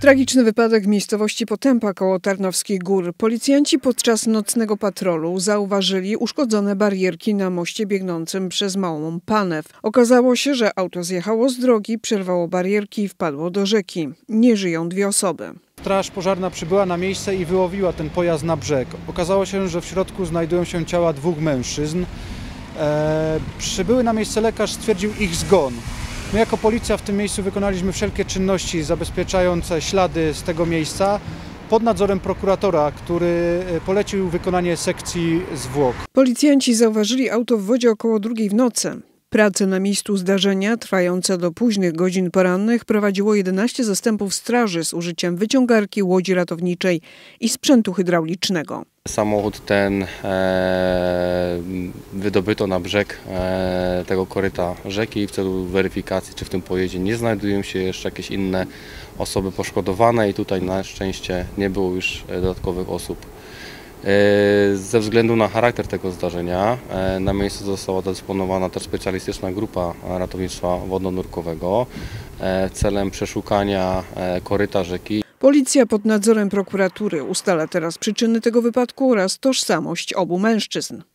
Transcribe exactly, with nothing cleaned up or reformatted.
Tragiczny wypadek w miejscowości Potępa koło Tarnowskich Gór. Policjanci podczas nocnego patrolu zauważyli uszkodzone barierki na moście biegnącym przez Małą Panew. Okazało się, że auto zjechało z drogi, przerwało barierki i wpadło do rzeki. Nie żyją dwie osoby. Straż pożarna przybyła na miejsce i wyłowiła ten pojazd na brzeg. Okazało się, że w środku znajdują się ciała dwóch mężczyzn. E, przybyły na miejsce lekarz stwierdził ich zgon. My jako policja w tym miejscu wykonaliśmy wszelkie czynności zabezpieczające ślady z tego miejsca pod nadzorem prokuratora, który polecił wykonanie sekcji zwłok. Policjanci zauważyli auto w wodzie około drugiej w nocy. Prace na miejscu zdarzenia, trwające do późnych godzin porannych, prowadziło jedenaście zastępów straży z użyciem wyciągarki, łodzi ratowniczej i sprzętu hydraulicznego. Samochód ten e, wydobyto na brzeg e, tego koryta rzeki w celu weryfikacji, czy w tym pojeździe nie znajdują się jeszcze jakieś inne osoby poszkodowane i tutaj na szczęście nie było już dodatkowych osób. E, ze względu na charakter tego zdarzenia e, na miejscu została dysponowana też specjalistyczna grupa ratownictwa wodno-nurkowego e, celem przeszukania e, koryta rzeki. Policja pod nadzorem prokuratury ustala teraz przyczyny tego wypadku oraz tożsamość obu mężczyzn.